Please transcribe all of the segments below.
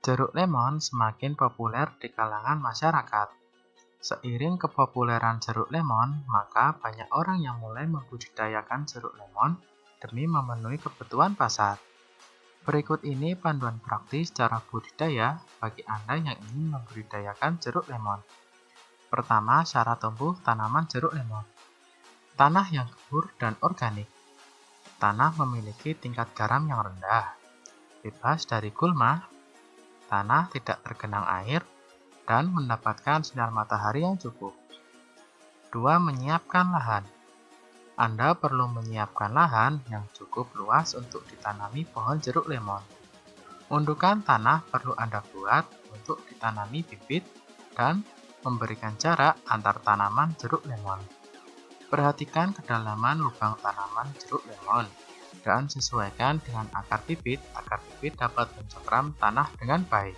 Jeruk lemon semakin populer di kalangan masyarakat. Seiring kepopuleran jeruk lemon, maka banyak orang yang mulai membudidayakan jeruk lemon demi memenuhi kebutuhan pasar. Berikut ini panduan praktis cara budidaya bagi Anda yang ingin membudidayakan jeruk lemon. Pertama, syarat tumbuh tanaman jeruk lemon. Tanah yang gembur dan organik. Tanah memiliki tingkat garam yang rendah, bebas dari gulma, tanah tidak tergenang air, dan mendapatkan sinar matahari yang cukup. 2. Menyiapkan lahan. Anda perlu menyiapkan lahan yang cukup luas untuk ditanami pohon jeruk lemon. Undukan tanah perlu Anda buat untuk ditanami bibit dan memberikan jarak antar tanaman jeruk lemon. Perhatikan kedalaman lubang tanaman jeruk lemon dan sesuaikan dengan akar bibit agar bibit dapat mencengkeram tanah dengan baik.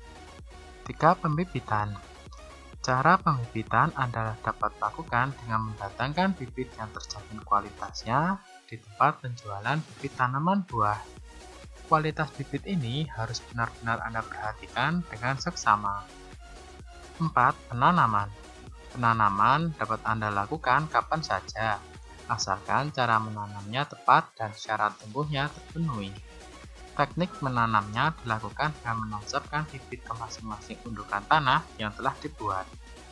3. Pembibitan. Cara pembibitan Anda dapat lakukan dengan mendatangkan bibit yang terjamin kualitasnya di tempat penjualan bibit tanaman buah. Kualitas bibit ini harus benar-benar Anda perhatikan dengan seksama. 4. Penanaman. Penanaman dapat Anda lakukan kapan saja, asalkan cara menanamnya tepat dan syarat tumbuhnya terpenuhi. Teknik menanamnya dilakukan dengan menancapkan bibit ke masing-masing undukan tanah yang telah dibuat.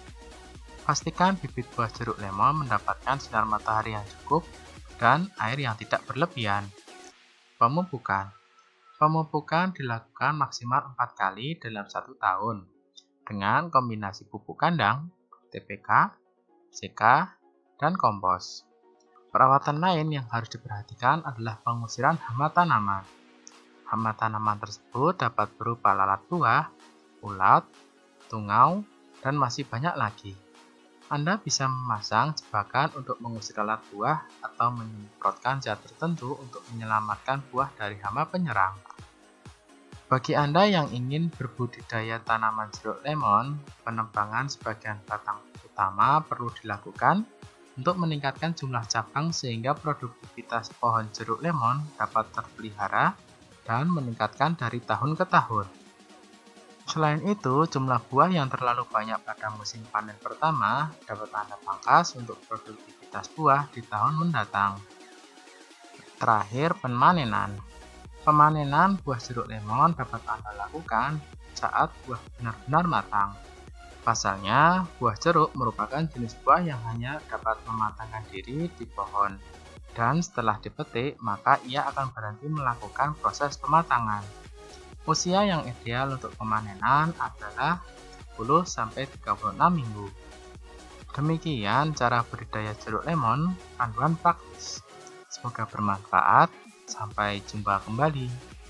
Pastikan bibit buah jeruk lemon mendapatkan sinar matahari yang cukup dan air yang tidak berlebihan. Pemupukan. Pemupukan dilakukan maksimal 4 kali dalam 1 tahun dengan kombinasi pupuk kandang, TPK, CK, dan kompos. Perawatan lain yang harus diperhatikan adalah pengusiran hama tanaman. Hama tanaman tersebut dapat berupa lalat buah, ulat, tungau, dan masih banyak lagi. Anda bisa memasang jebakan untuk mengusir lalat buah atau menyemprotkan zat tertentu untuk menyelamatkan buah dari hama penyerang. Bagi Anda yang ingin berbudidaya tanaman jeruk lemon, penebangan sebagian batang utama perlu dilakukan untuk meningkatkan jumlah cabang sehingga produktivitas pohon jeruk lemon dapat terpelihara dan meningkatkan dari tahun ke tahun. Selain itu, jumlah buah yang terlalu banyak pada musim panen pertama dapat Anda pangkas untuk produktivitas buah di tahun mendatang. Terakhir, pemanenan. Pemanenan buah jeruk lemon dapat Anda lakukan saat buah benar-benar matang. Pasalnya, buah jeruk merupakan jenis buah yang hanya dapat mematangkan diri di pohon, dan setelah dipetik, maka ia akan berhenti melakukan proses pematangan. Usia yang ideal untuk pemanenan adalah 10-36 minggu. Demikian cara budidaya jeruk lemon, panduan praktis. Semoga bermanfaat. Sampai jumpa kembali.